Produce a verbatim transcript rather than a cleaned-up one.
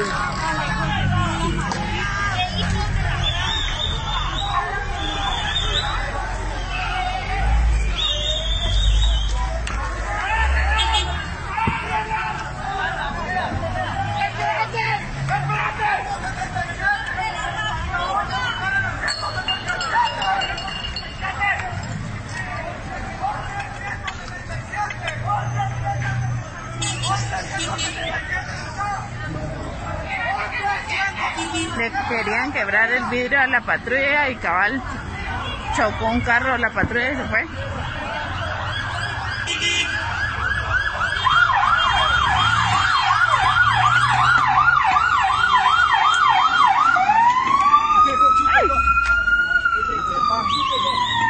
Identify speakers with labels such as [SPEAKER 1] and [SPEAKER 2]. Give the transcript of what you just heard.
[SPEAKER 1] Le querían quebrar el vidrio a la patrulla y cabal chocó un carro a la patrulla y se fue. ¡Ay!